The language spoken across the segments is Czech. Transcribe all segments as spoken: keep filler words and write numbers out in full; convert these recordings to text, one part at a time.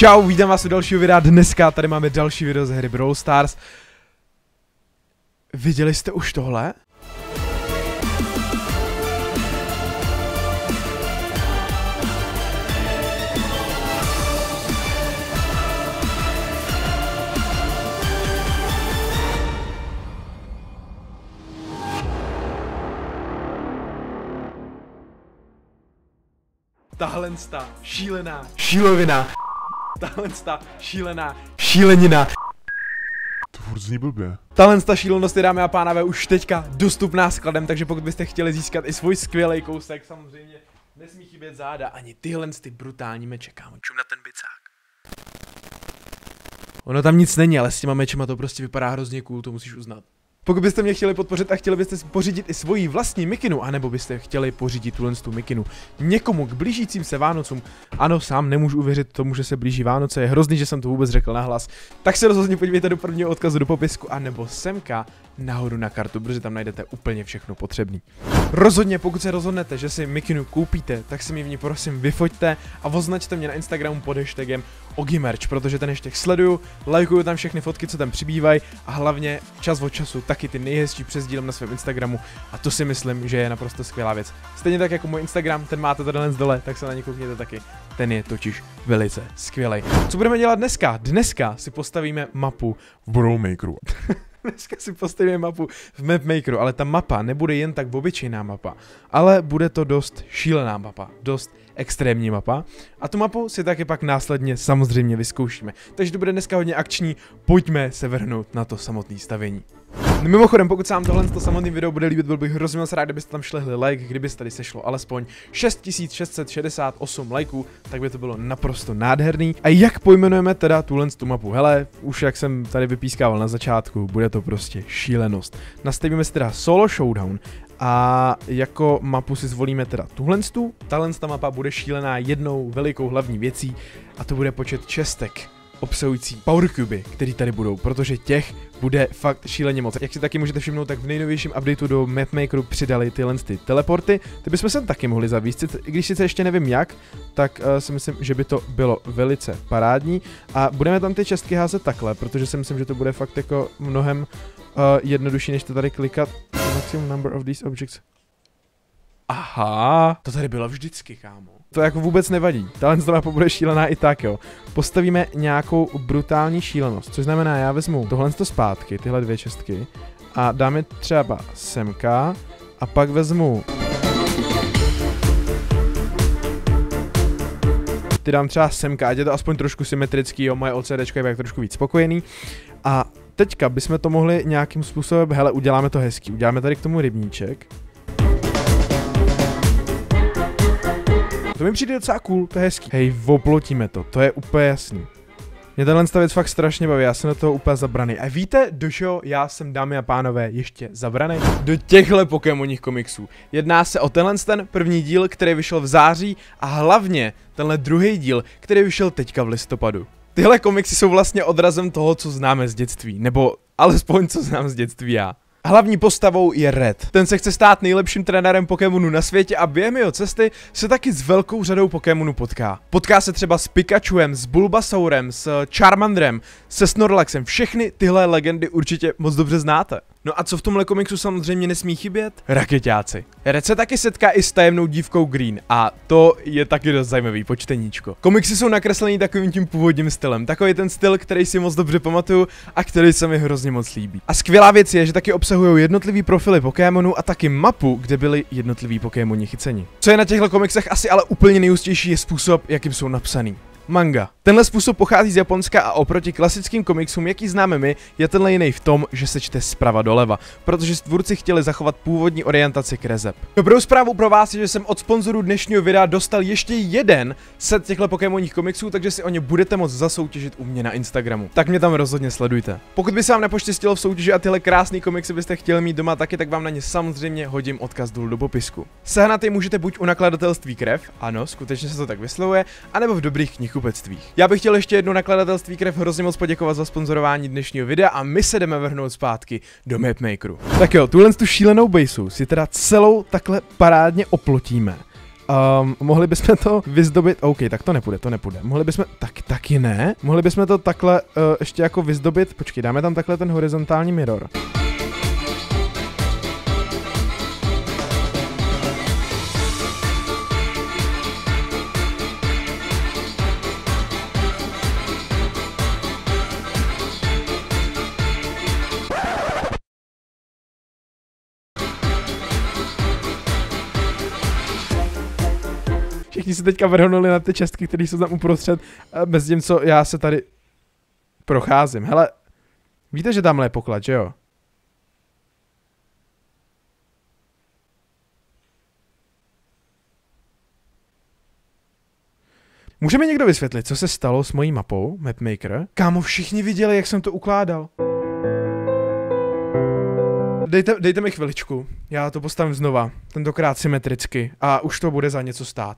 Čau, vítám vás u dalšího videa. Dneska tady máme další video z hry Brawl Stars. Viděli jste už tohle? Tahle ta šílená šílovina. Tahle ta šílená šílenina. To furt zní blbě. Tahle ta šílenost je, dámy a pánové, už teďka dostupná skladem, takže pokud byste chtěli získat i svůj skvělý kousek, samozřejmě nesmí chybět záda ani tyhle ty brutální meče, kámo. Čum na ten bicák. Ono tam nic není, ale s těma mečema to prostě vypadá hrozně cool, to musíš uznat. Pokud byste mě chtěli podpořit a chtěli byste si pořídit i svoji vlastní mikinu, anebo byste chtěli pořídit tuhle tu mikinu někomu k blížícím se Vánocům, ano, sám nemůžu uvěřit tomu, že se blíží Vánoce, je hrozný, že jsem to vůbec řekl nahlas, tak se rozhodně podívejte do prvního odkazu do popisku, anebo semka nahoru na kartu, protože tam najdete úplně všechno potřebný. Rozhodně, pokud se rozhodnete, že si mikinu koupíte, tak si mi v ní prosím vyfoťte a označte mě na Instagramu pod hashtagem Ogimerch, protože ten hashtag sleduju, lajkuju tam všechny fotky, co tam přibývají a hlavně čas od času taky ty nejhezčí přesdílem na svém Instagramu a to si myslím, že je naprosto skvělá věc. Stejně tak jako můj Instagram, ten máte tady len dole, tak se na ně koukněte taky. Ten je totiž velice skvělý. Co budeme dělat dneska? Dneska si postavíme mapu V Brawl Makeru. Dneska si postavíme mapu v Mapmakeru, ale ta mapa nebude jen tak obyčejná mapa, ale bude to dost šílená mapa, dost extrémní mapa a tu mapu si taky pak následně samozřejmě vyzkoušíme. Takže to bude dneska hodně akční, pojďme se vrhnout na to samotné stavění. No mimochodem, pokud se vám tohle to samotný video bude líbit, byl bych hrozně moc rád, kdybyste tam šlehli like, kdyby se tady sešlo alespoň šest tisíc šest set šedesát osm lajků, tak by to bylo naprosto nádherný. A jak pojmenujeme teda tuhle tu mapu? Hele, už jak jsem tady vypískával na začátku, bude to prostě šílenost. Nastavíme si teda solo showdown a jako mapu si zvolíme teda tuhle tu. Tahle ta mapa bude šílená jednou velikou hlavní věcí a to bude počet čestek obsahující powercuby, který tady budou, protože těch bude fakt šíleně moc. Jak si taky můžete všimnout, tak v nejnovějším updateu do Mapmakeru přidali tyhle ty teleporty, ty bychom se taky mohli zavíst, i když sice ještě nevím jak, tak uh, si myslím, že by to bylo velice parádní a budeme tam ty čestky házet takhle, protože si myslím, že to bude fakt jako mnohem uh, jednodušší, než to tady klikat. Maximum number of these objects. Aha, to tady bylo vždycky, kámo. To jako vůbec nevadí, tahle mapa bude šílená i tak, jo. Postavíme nějakou brutální šílenost, což znamená, já vezmu tohle zpátky, tyhle dvě čestky, a dáme třeba semka, a pak vezmu ty dám třeba semka, ať je to aspoň trošku symetrický, jo, moje OCDčko je tak trošku víc spokojený. A teďka bychom to mohli nějakým způsobem, hele, uděláme to hezký, uděláme tady k tomu rybníček. To mi přijde docela cool, to je hezký. Hej, oplotíme to, to je úplně jasný. Mě tenhle věc fakt strašně baví, já jsem do toho úplně zabraný. A víte, do čeho já jsem, dámy a pánové, ještě zabraný? Do těchhle Pokémonních komiksů. Jedná se o tenhle ten první díl, který vyšel v září a hlavně tenhle druhý díl, který vyšel teďka v listopadu. Tyhle komiksy jsou vlastně odrazem toho, co známe z dětství, nebo alespoň co znám z dětství já. Hlavní postavou je Red. Ten se chce stát nejlepším trenérem Pokémonů na světě a během jeho cesty se taky s velkou řadou Pokémonů potká. Potká se třeba s Pikachuem, s Bulbasaurem, s Charmandrem, se Snorlaxem. Všechny tyhle legendy určitě moc dobře znáte. No a co v tomhle komiksu samozřejmě nesmí chybět? Rakeťáci. Red se taky setká i s tajemnou dívkou Green a to je taky dost zajímavý počteníčko. Komiksy jsou nakreslený takovým tím původním stylem, takový ten styl, který si moc dobře pamatuju a který se mi hrozně moc líbí. A skvělá věc je, že taky obsahují jednotlivý profily Pokémonů a taky mapu, kde byli jednotliví Pokémoni chyceni. Co je na těchto komiksech asi ale úplně nejústější je způsob, jakým jsou napsaný. Manga. Tenhle způsob pochází z Japonska a oproti klasickým komiksům, jaký známe my, je tenhle jiný v tom, že se čte zprava doleva, protože tvůrci chtěli zachovat původní orientaci kreseb. Dobrou zprávu pro vás je, že jsem od sponzorů dnešního videa dostal ještě jeden set těchto Pokémonních komiksů, takže si o ně budete moct zasoutěžit u mě na Instagramu. Tak mě tam rozhodně sledujte. Pokud by se vám nepoštěstilo v soutěži a tyhle krásné komiksy byste chtěli mít doma taky, tak vám na ně samozřejmě hodím odkaz dolů do popisku. Sehnat je můžete buď u nakladatelství Krev, ano, skutečně se to tak vyslovuje, anebo v dobrých knihách. Já bych chtěl ještě jednou nakladatelství Krev hrozně moc poděkovat za sponzorování dnešního videa a my se jdeme vrhnout zpátky do Mapmakeru. Tak jo, tuhle tu šílenou baseu si teda celou takhle parádně oplotíme. Um, mohli bychom to vyzdobit, OK, tak to nepůjde, to nepůjde. Mohli bychom, tak, taky ne. Mohli bychom to takhle uh, ještě jako vyzdobit, počkej, dáme tam takhle ten horizontální mirror. Všichni se teďka vrhnuli na ty čestky, které jsou tam uprostřed, bez tím, co já se tady procházím. Hele, víte, že tamhle je poklad, že jo? Může mi někdo vysvětlit, co se stalo s mojí mapou, Mapmaker? Kámo, všichni viděli, jak jsem to ukládal. Dejte, dejte mi chviličku, já to postavím znova, tentokrát symetricky a už to bude za něco stát.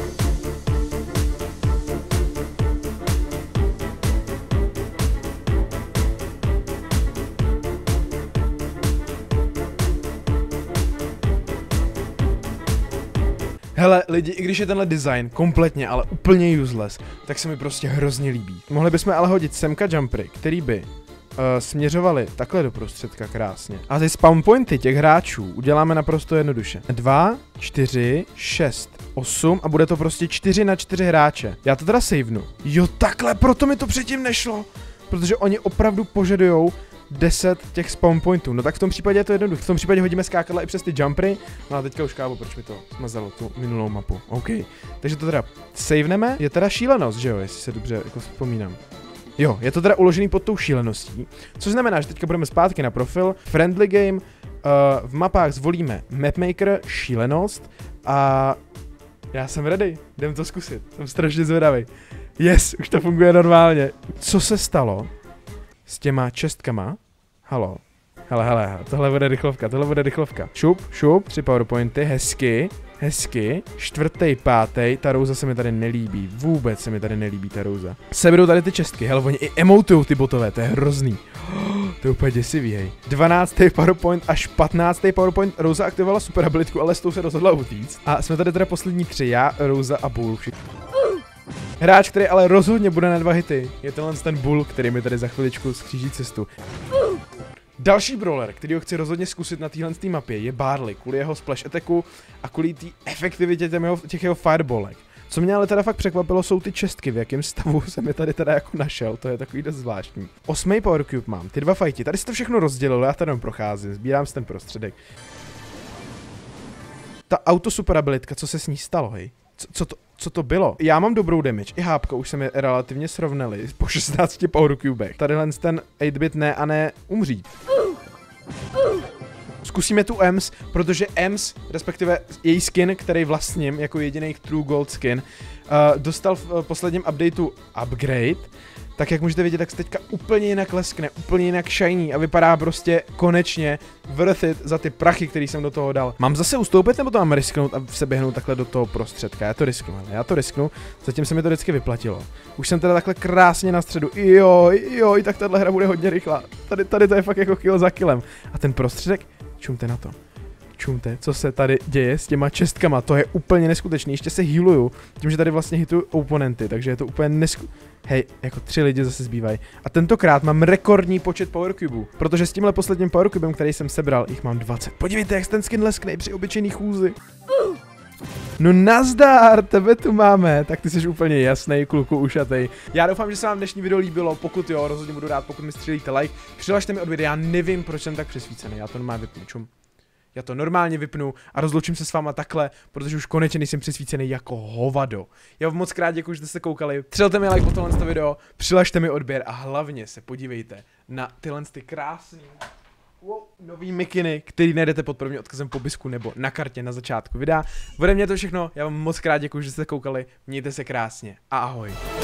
Hele, lidi, i když je tenhle design kompletně, ale úplně useless, tak se mi prostě hrozně líbí. Mohli bychom ale hodit semka jumpery, který by uh, směřovali takhle do prostředka krásně. A ty spawn pointy těch hráčů uděláme naprosto jednoduše. dva, čtyři, šest, osm a bude to prostě čtyři na čtyři hráče. Já to teda savenu. Jo, takhle, proto mi to předtím nešlo. Protože oni opravdu požadujou deset těch spawn pointů. No tak v tom případě je to jednoduché. V tom případě hodíme skákadla i přes ty jumpery. No a teďka už kámo, proč mi to smazalo tu minulou mapu. OK. Takže to teda saveneme. Je teda šílenost, že jo, jestli se dobře jako vzpomínám. Jo, je to teda uložený pod tou šíleností. Což znamená, že teďka budeme zpátky na profil. Friendly game. Uh, v mapách zvolíme Mapmaker, šílenost. A já jsem ready. Jdem to zkusit. Jsem strašně zvědavý. Yes, už to funguje normálně. Co se stalo s těma čestkama? Halo. Hele, hele, tohle bude rychlovka, tohle bude rychlovka. Šup, šup, tři powerpointy, hezky, hezky. Čtvrtý, pátý, ta rouza se mi tady nelíbí, vůbec se mi tady nelíbí ta rouza. Seberou tady ty čestky, hele, oni i emotujou ty botové, to je hrozný. Oh, to je úplně děsivý, hej. dvanáctý powerpoint až patnáctý powerpoint, rouza aktivovala super abilitku, ale s tou se rozhodla utíct. A jsme tady teda poslední tři, já, rouza a bull. Hráč, který ale rozhodně bude na dva hity, je tenhle ten bull, který mi tady za chviličku skříží cestu. Další brawler, který ho chci rozhodně zkusit na téhle mapě, je Barley, kvůli jeho splash attacku a kvůli té efektivitě jeho, těch jeho fireballek. Co mě ale teda fakt překvapilo, jsou ty čestky, v jakém stavu jsem je tady teda jako našel, to je takový dost zvláštní. Osmý power cube mám, ty dva fajti, tady se to všechno rozdělilo, já tady procházím, sbírám si ten prostředek. Ta auto super abilitka, co se s ní stalo, hej? Co, co, to, co to bylo? Já mám dobrou damage, i hápka už se mi relativně srovnali po šestnácti power cubech. Tadyhle ten osm bit ne a ne umřít. Zkusíme tu Ems, protože Ems, respektive její skin, který vlastním jako jediný True Gold skin, uh, dostal v posledním updateu upgrade. Tak jak můžete vidět, tak se teďka úplně jinak leskne, úplně jinak shiny a vypadá prostě konečně worth it za ty prachy, který jsem do toho dal. Mám zase ustoupit nebo to mám risknout a se běhnout takhle do toho prostředka? Já to risknu, já to risknu, zatím se mi to vždycky vyplatilo. Už jsem teda takhle krásně na středu, joj, joj, tak tahle hra bude hodně rychlá. Tady, tady to je fakt jako kill za killem. A ten prostředek, čumte na to. Čumte, co se tady děje s těma čestkama, to je úplně neskutečný, ještě se healuju, tím, že tady vlastně hituju oponenty, takže je to úplně nesku... Hej, jako tři lidi zase zbývají. A tentokrát mám rekordní počet powercubů, protože s tímhle posledním powercubem, který jsem sebral, jich mám dvacet. Podívejte, jak ten skin leskne při obyčejný chůzi. No nazdar, tebe tu máme, tak ty jsi úplně jasnej, kluku ušatej. Já doufám, že se vám dnešní video líbilo, pokud jo, rozhodně budu rád, pokud mi střílíte like. Přihlašte mi od videa, já nevím, proč jsem tak přesvícený, já to normálně vypnu, čum. Já to normálně vypnu a rozloučím se s váma takhle, protože už konečně nejsem přesvícený jako hovado. Já vám moc krát děkuji, že jste se koukali. Střelte mi like po tohle video, přihlašte mi odběr a hlavně se podívejte na tyhle ty krásný wow, nový mikiny, který najdete pod prvním odkazem v popisku nebo na kartě na začátku videa. Ode mě to všechno, já vám moc krát děkuji, že jste se koukali, mějte se krásně a ahoj.